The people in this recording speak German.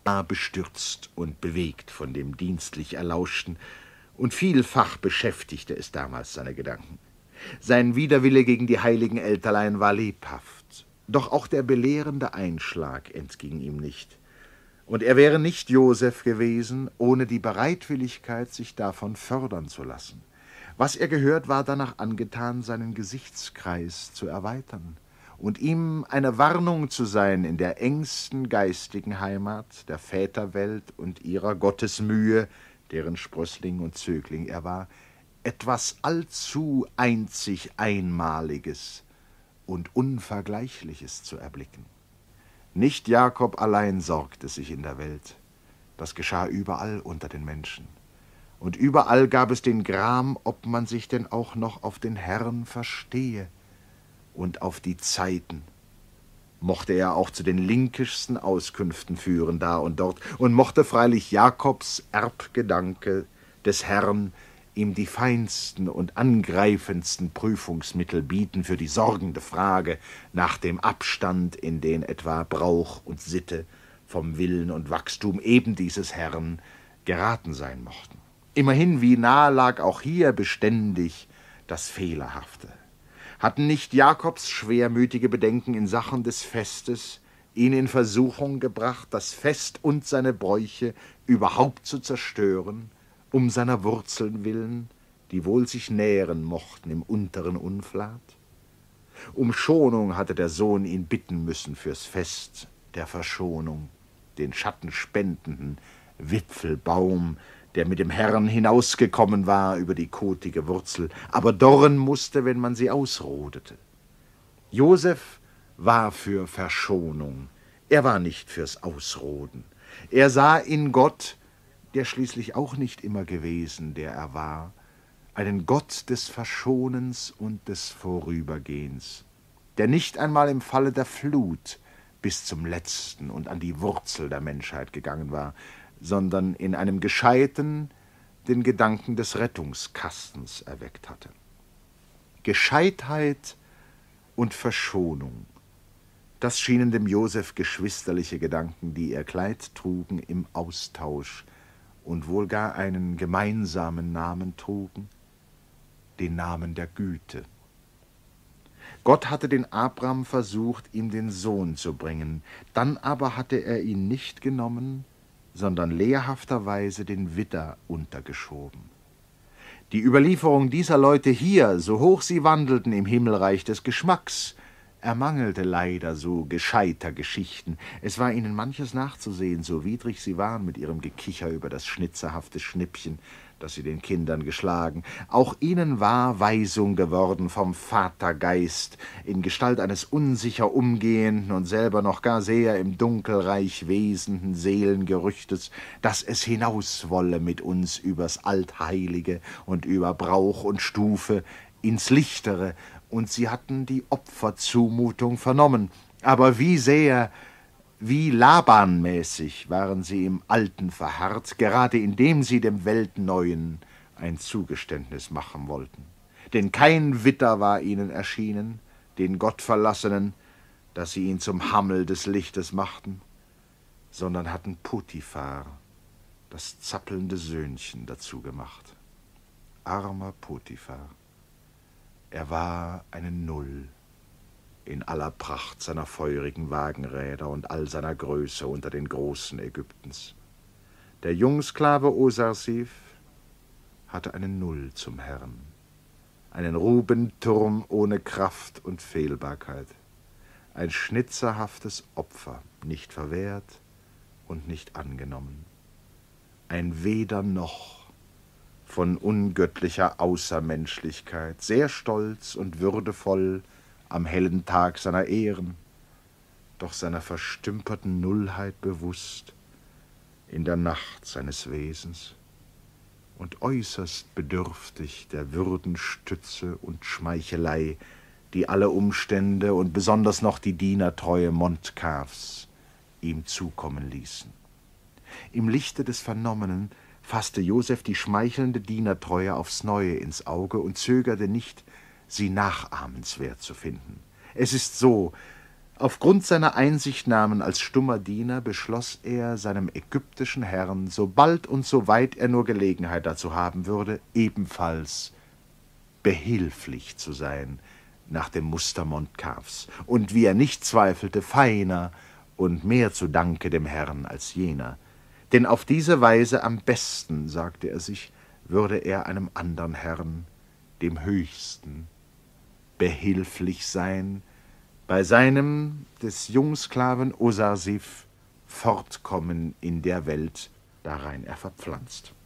bestürzt und bewegt von dem dienstlich Erlauschten, und vielfach beschäftigte es damals seine Gedanken. Sein Widerwille gegen die heiligen Elterlein war lebhaft, doch auch der belehrende Einschlag entging ihm nicht. Und er wäre nicht Joseph gewesen, ohne die Bereitwilligkeit, sich davon fördern zu lassen. Was er gehört, war danach angetan, seinen Gesichtskreis zu erweitern und ihm eine Warnung zu sein in der engsten geistigen Heimat, der Väterwelt und ihrer Gottesmühe, deren Sprössling und Zögling er war, etwas allzu einzig Einmaliges und Unvergleichliches zu erblicken. Nicht Jakob allein sorgte sich in der Welt, das geschah überall unter den Menschen. Und überall gab es den Gram, ob man sich denn auch noch auf den Herrn verstehe und auf die Zeiten. Mochte er auch zu den linkischsten Auskünften führen, da und dort, und mochte freilich Jakobs Erbgedanke des Herrn ihm die feinsten und angreifendsten Prüfungsmittel bieten für die sorgende Frage nach dem Abstand, in den etwa Brauch und Sitte vom Willen und Wachstum eben dieses Herrn geraten sein mochten. Immerhin, wie nahe lag auch hier beständig das Fehlerhafte. Hatten nicht Jakobs schwermütige Bedenken in Sachen des Festes ihn in Versuchung gebracht, das Fest und seine Bräuche überhaupt zu zerstören, um seiner Wurzeln willen, die wohl sich nähren mochten im unteren Unflat? Um Schonung hatte der Sohn ihn bitten müssen fürs Fest der Verschonung, den schattenspendenden Wipfelbaum, der mit dem Herrn hinausgekommen war über die kotige Wurzel, aber dorren musste, wenn man sie ausrodete. Joseph war für Verschonung, er war nicht fürs Ausroden. Er sah in Gott, der schließlich auch nicht immer gewesen, der er war, einen Gott des Verschonens und des Vorübergehens, der nicht einmal im Falle der Flut bis zum Letzten und an die Wurzel der Menschheit gegangen war, sondern in einem Gescheiten den Gedanken des Rettungskastens erweckt hatte. Gescheitheit und Verschonung, das schienen dem Joseph geschwisterliche Gedanken, die ihr Kleid trugen, im Austausch und wohl gar einen gemeinsamen Namen trugen, den Namen der Güte. Gott hatte den Abraham versucht, ihm den Sohn zu bringen, dann aber hatte er ihn nicht genommen, sondern lehrhafterweise den Widder untergeschoben. Die Überlieferung dieser Leute hier, so hoch sie wandelten im Himmelreich des Geschmacks, ermangelte leider so gescheiter Geschichten. Es war ihnen manches nachzusehen, so widrig sie waren mit ihrem Gekicher über das schnitzerhafte Schnippchen, das sie den Kindern geschlagen. Auch ihnen war Weisung geworden vom Vatergeist in Gestalt eines unsicher umgehenden und selber noch gar sehr im Dunkelreich wesenden Seelengerüchtes, dass es hinaus wolle mit uns übers Altheilige und über Brauch und Stufe ins Lichtere, und sie hatten die Opferzumutung vernommen. Aber wie sehr, wie Labanmäßig waren sie im Alten verharrt, gerade indem sie dem Weltneuen ein Zugeständnis machen wollten. Denn kein Widder war ihnen erschienen, den Gottverlassenen, dass sie ihn zum Hammel des Lichtes machten, sondern hatten Potiphar, das zappelnde Söhnchen, dazu gemacht. Armer Potiphar. Er war eine Null in aller Pracht seiner feurigen Wagenräder und all seiner Größe unter den Großen Ägyptens. Der Jungsklave Osarsif hatte eine Null zum Herrn, einen Rubenturm ohne Kraft und Fehlbarkeit, ein schnitzerhaftes Opfer, nicht verwehrt und nicht angenommen, ein Weder noch von ungöttlicher Außermenschlichkeit, sehr stolz und würdevoll am hellen Tag seiner Ehren, doch seiner verstümperten Nullheit bewusst in der Nacht seines Wesens und äußerst bedürftig der Würdenstütze und Schmeichelei, die alle Umstände und besonders noch die Dienertreue Montcalfs ihm zukommen ließen. Im Lichte des Vernommenen fasste Joseph die schmeichelnde Dienertreue aufs Neue ins Auge und zögerte nicht, sie nachahmenswert zu finden. Es ist so, Aufgrund seiner Einsichtnahmen als stummer Diener beschloss er, seinem ägyptischen Herrn, sobald und soweit er nur Gelegenheit dazu haben würde, ebenfalls behilflich zu sein, nach dem Muster Montcalfs, und wie er nicht zweifelte, feiner und mehr zu Danke dem Herrn als jener. Denn auf diese Weise am besten, sagte er sich, würde er einem andern Herrn, dem Höchsten, behilflich sein, bei seinem des Jungsklaven Osarsiph Fortkommen in der Welt, darein er verpflanzt.